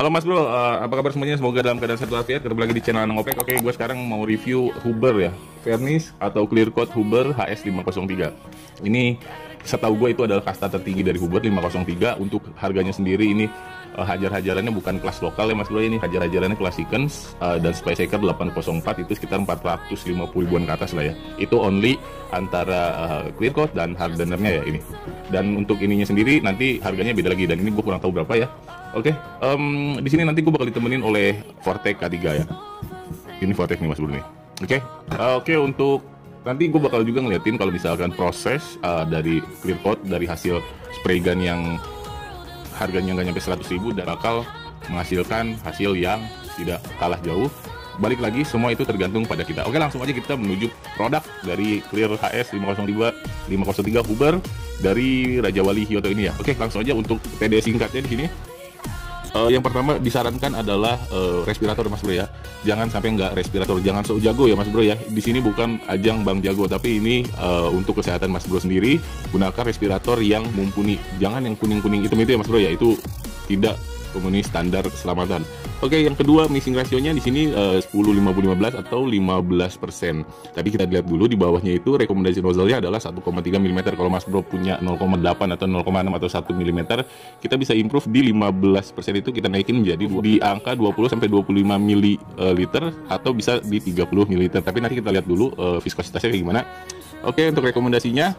Halo Mas Bro, apa kabar semuanya? Semoga dalam keadaan sehat walafiat. Ketemu lagi di channel Anang Opek. Oke, gue sekarang mau review Huber ya, Vernis atau Clear Coat Huber HS503. Ini setahu gue itu adalah kasta tertinggi dari Huber 503. Untuk harganya sendiri ini hajar-hajarannya bukan kelas lokal ya Mas Bro, ini hajar-hajarannya kelas sequence dan Space Shaker 804 itu sekitar 450 ribuan ke atas lah ya. Itu only antara Clear Coat dan hardenernya ya ini. Dan untuk ininya sendiri nanti harganya beda lagi, dan ini gue kurang tahu berapa ya. Oke, di sini nanti gue bakal ditemenin oleh Vortex K3 ya. Ini Vortex nih Mas Bro nih. Oke, untuk nanti gue bakal juga ngeliatin kalau misalkan proses dari Clear Coat dari hasil spray gun yang harganya nggak nyampe 100.000 dan bakal menghasilkan hasil yang tidak kalah jauh. Balik lagi, semua itu tergantung pada kita. Oke, langsung aja kita menuju produk dari Clear HS 503 Huber dari Raja Wali Hyoto ini ya. Oke, langsung aja untuk TD singkatnya di sini. Yang pertama disarankan adalah respirator Mas Bro ya. Jangan sampai nggak respirator, jangan so jago ya Mas Bro ya. Di sini bukan ajang bang jago, tapi ini untuk kesehatan Mas Bro sendiri. Gunakan respirator yang mumpuni. Jangan yang kuning-kuning itu ya Mas Bro ya. Itu tidak memenuhi standar keselamatan. Oke, yang kedua mixing rasionya di sini 10-50-15 atau 15%. Tadi kita lihat dulu di bawahnya itu rekomendasi nozzle-nya adalah 1,3 mm. Kalau Mas Bro punya 0,8 atau 0,6 atau 1 mm, kita bisa improve di 15% itu kita naikin menjadi di angka 20 sampai 25 ml atau bisa di 30 ml. Tapi nanti kita lihat dulu viskositasnya kayak gimana. Oke, untuk rekomendasinya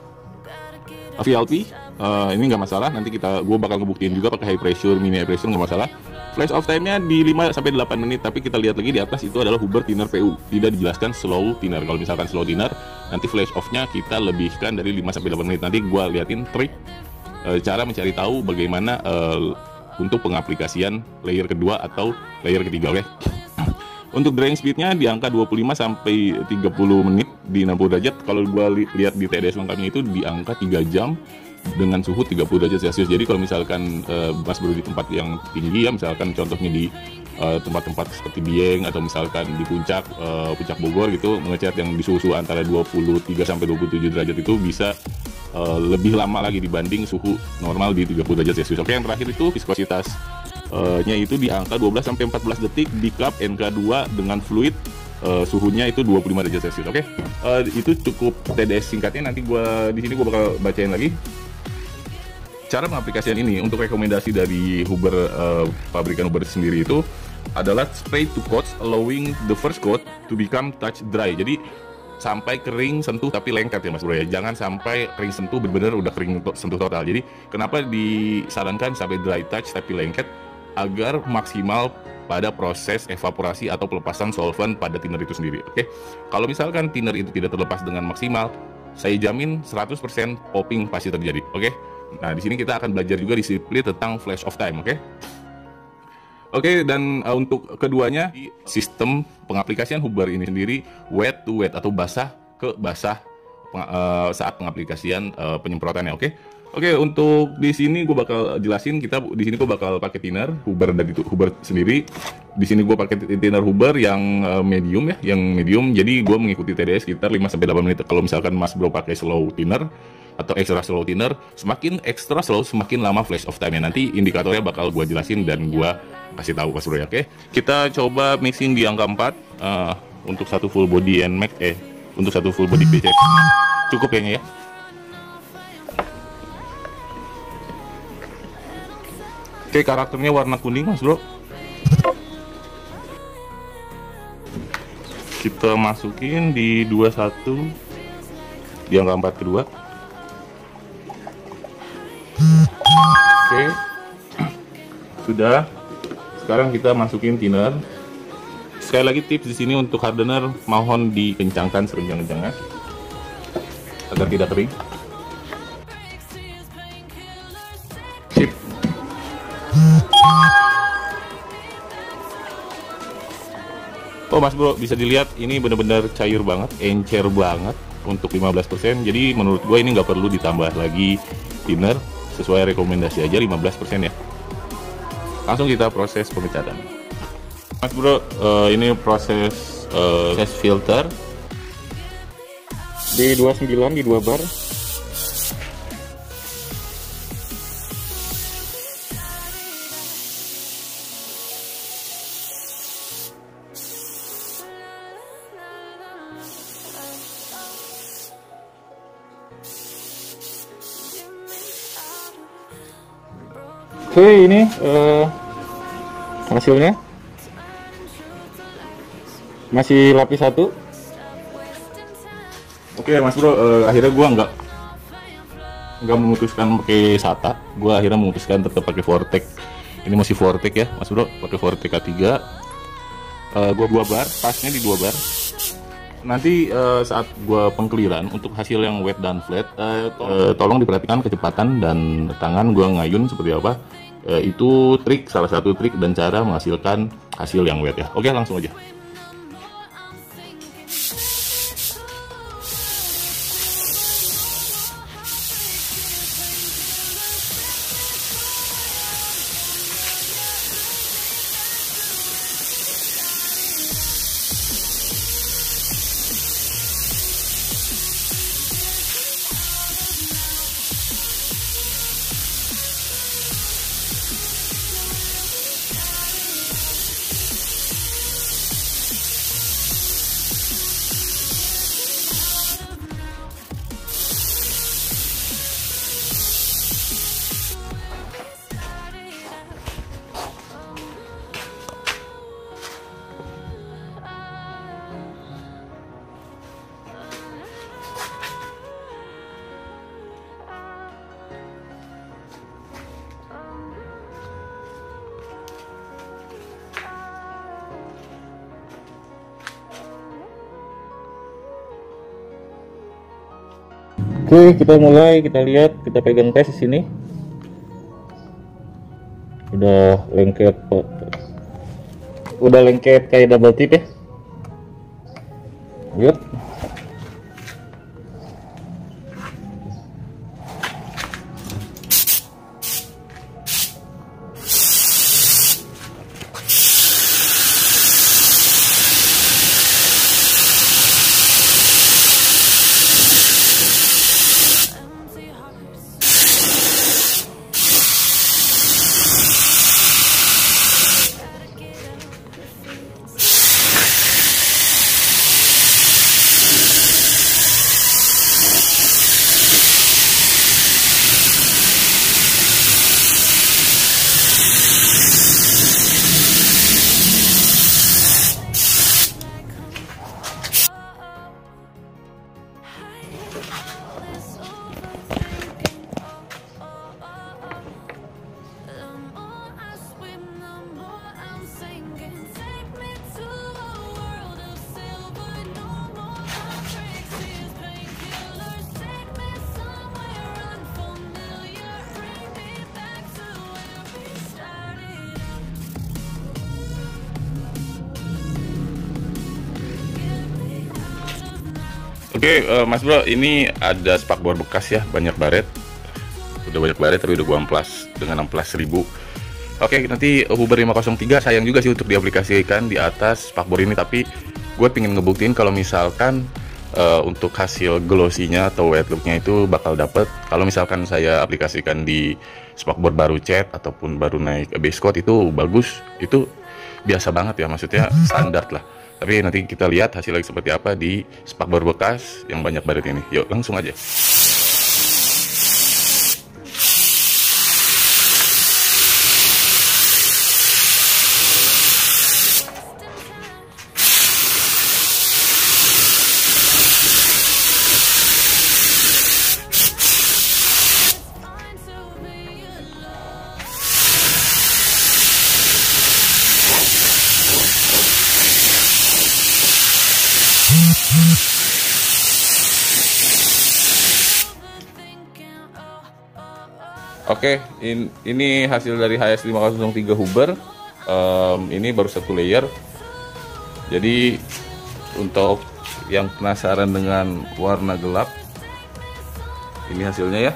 VLP ini nggak masalah, nanti gue bakal ngebuktiin juga pakai high pressure, mini high pressure nggak masalah. Flash off time-nya di 5 sampai 8 menit, tapi kita lihat lagi di atas itu adalah Huber thinner PU. Tidak dijelaskan slow thinner. Kalau misalkan slow thinner, nanti flash off-nya kita lebihkan dari 5 sampai 8 menit. Nanti gue liatin trik cara mencari tahu bagaimana untuk pengaplikasian layer kedua atau layer ketiga, oke? Untuk drying speed-nya di angka 25 sampai 30 menit di 60 derajat. Kalau gue lihat di TDS lengkapnya itu di angka 3 jam dengan suhu 30 derajat Celcius. Jadi kalau misalkan Mas Bro di tempat yang tinggi ya, misalkan contohnya di tempat-tempat seperti Dieng atau misalkan di puncak Bogor gitu, mengecat yang di suhu antara 23 sampai 27 derajat itu bisa lebih lama lagi dibanding suhu normal di 30 derajat Celcius. Oke, yang terakhir itu viskositas nya itu di angka 12 sampai 14 detik di cup NK2 dengan fluid suhunya itu 25 derajat Celcius. Oke, itu cukup TDS singkatnya. Nanti di sini gue bakal bacain lagi cara pengaplikasian ini. Untuk rekomendasi dari Huber, pabrikan Huber sendiri itu adalah spray to coats allowing the first coat to become touch dry. Jadi sampai kering sentuh tapi lengket ya Mas Bro ya. Jangan sampai kering sentuh benar-benar udah kering sentuh total. Jadi kenapa disarankan sampai dry touch tapi lengket? Agar maksimal pada proses evaporasi atau pelepasan solvent pada thinner itu sendiri. Oke, kalau misalkan thinner itu tidak terlepas dengan maksimal, saya jamin 100% popping pasti terjadi. Oke, nah di sini kita akan belajar juga disiplin tentang flash off time. Oke, dan untuk keduanya sistem pengaplikasian Huber ini sendiri wet to wet atau basah ke basah saat pengaplikasian penyemprotannya. Oke, untuk di sini gue bakal jelasin, di sini gue bakal pakai thinner Huber dari Huber sendiri. Di sini gue pakai thinner Huber yang medium ya, Jadi gue mengikuti TDS sekitar 5 sampai 8 menit. Kalau misalkan Mas Bro pakai slow thinner atau extra slow thinner, semakin extra slow semakin lama flash off time-nya. Nanti indikatornya bakal gue jelasin dan gue kasih tahu Mas Bro ya. Oke, kita coba mixing di angka 4 untuk satu full body NMAX untuk satu full body PC. Cukup kayaknya ya. Oke, karakternya warna kuning Mas Bro. Kita masukin di 21 di angka 4 kedua. Oke, sudah. Sekarang kita masukin thinner. Sekali lagi tips di sini untuk hardener mohon dikencangkan sekencang-kencangnya agar tidak kering. Sip. Oh Mas Bro, bisa dilihat ini benar-benar cair banget, encer banget untuk 15%. Jadi menurut gue ini nggak perlu ditambah lagi thinner, sesuai rekomendasi aja 15% ya. Langsung kita proses pengecatan. Mas Bro, ini proses filter di 29 di 2 bar. Oke, ini hasilnya masih lapis 1. Oke Mas Bro, akhirnya gua nggak memutuskan pakai SATA, gua akhirnya memutuskan tetap pakai Vortex. Ini masih Vortex ya Mas Bro, pakai Vortex K3. Gua 2 bar, pasnya di 2 bar. Nanti saat gua pengkeliran untuk hasil yang wet dan flat, tolong diperhatikan kecepatan dan tangan gua ngayun seperti apa. Itu salah satu trik dan cara menghasilkan hasil yang wet ya. Oke, langsung aja. Oke, kita mulai, kita lihat, kita pegang tes di sini. Udah lengket, kayak double tip ya. Lihat. Oke, Mas Bro, ini ada spakbor bekas ya, banyak baret. Udah banyak baret tapi udah gua amplas dengan 16.000. Oke, nanti Huber 503 sayang juga sih untuk diaplikasikan di atas spakbor ini, tapi gue pengen ngebuktiin kalau misalkan untuk hasil glossy-nya atau wet look-nya itu bakal dapet. Kalau misalkan saya aplikasikan di spakbor baru cat ataupun baru naik base coat itu bagus, itu biasa banget ya, maksudnya standar lah. Tapi nanti kita lihat hasilnya seperti apa di spakbor bekas yang banyak baret ini. Yuk, langsung aja. Oke, ini hasil dari HS 503 Huber. Ini baru satu layer. Jadi untuk yang penasaran dengan warna gelap, ini hasilnya ya.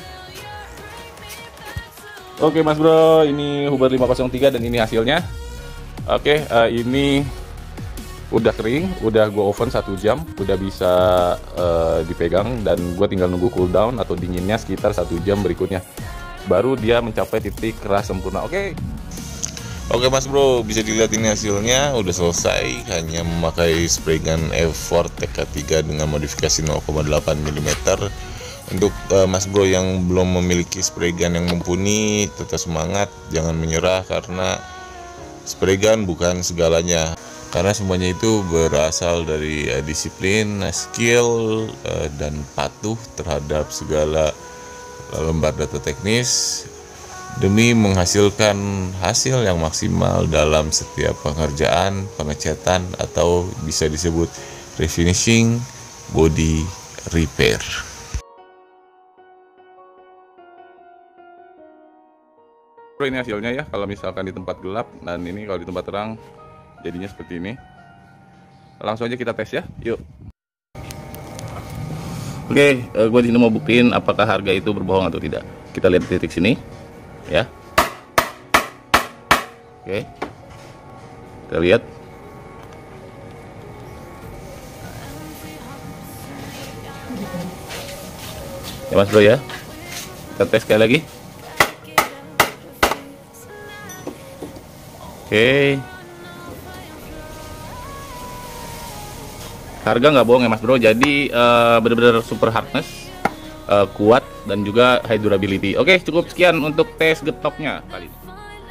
Oke Mas Bro, ini Huber 503 dan ini hasilnya. Oke, ini udah kering, udah gue oven 1 jam, udah bisa dipegang, dan gue tinggal nunggu cooldown atau dinginnya sekitar 1 jam berikutnya. Baru dia mencapai titik keras sempurna. Oke Mas Bro, bisa dilihat ini hasilnya udah selesai, hanya memakai spray gun Vortex K3 dengan modifikasi 0,8 mm Untuk Mas Bro yang belum memiliki spray gun yang mumpuni, tetap semangat, jangan menyerah karena spray gun bukan segalanya. Karena semuanya itu berasal dari disiplin, skill, dan patuh terhadap segala lembar data teknis demi menghasilkan hasil yang maksimal dalam setiap pengerjaan, pengecatan, atau bisa disebut refinishing, body repair. Bro, ini hasilnya ya, kalau misalkan di tempat gelap, dan ini kalau di tempat terang jadinya seperti ini. Langsung aja kita tes ya, yuk. Oke, gue di sini mau buktiin apakah harga itu berbohong atau tidak. Kita lihat titik sini, ya. Oke, kita lihat. Ya Mas Bro ya, kita tes sekali lagi. Oke, harga nggak bohong ya Mas Bro, jadi bener-bener super hardness, kuat, dan juga high durability. Oke, cukup sekian untuk tes getoknya kali ini.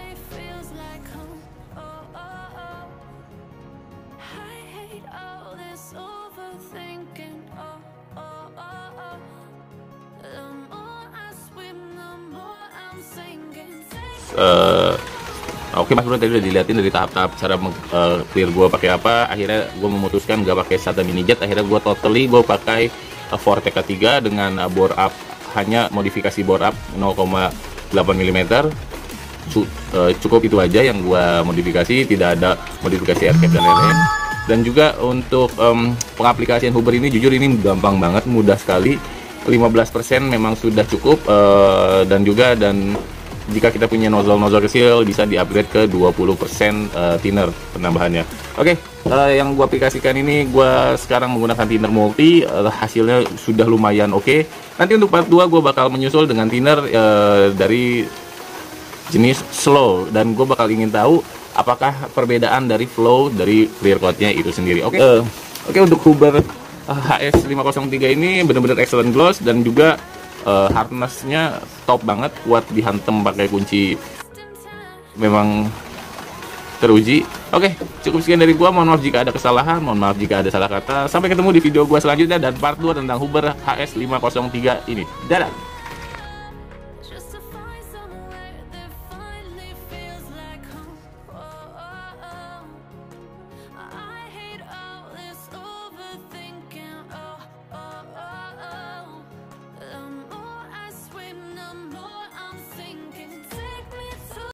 Oke Mas Bro, tadi udah dilihatin dari tahap-tahap cara clear gue pakai apa. Akhirnya gue memutuskan gak pakai SATA mini jet. Akhirnya gue pakai Vortex K3 dengan bore up, hanya modifikasi bore up 0,8 mm. Cukup itu aja yang gue modifikasi, tidak ada modifikasi aircap dan lain-lain. Dan juga untuk pengaplikasian Huber ini, jujur ini gampang banget, mudah sekali. 15% memang sudah cukup, dan jika kita punya nozzle kecil bisa di-upgrade ke 20% thinner penambahannya. Oke, yang gua aplikasikan ini, gua sekarang menggunakan thinner multi, hasilnya sudah lumayan oke. Nanti untuk part 2 gua bakal menyusul dengan thinner dari jenis slow, dan gue bakal ingin tahu apakah perbedaan dari flow dari clear coat-nya itu sendiri. Oke, untuk Huber HS503 ini benar-benar excellent gloss, dan juga hardness-nya top banget, kuat dihantam pakai kunci, memang teruji. Oke, cukup sekian dari gua. Mohon maaf jika ada kesalahan, mohon maaf jika ada salah kata. Sampai ketemu di video gua selanjutnya dan part 2 tentang Huber HS503 ini. Dadah.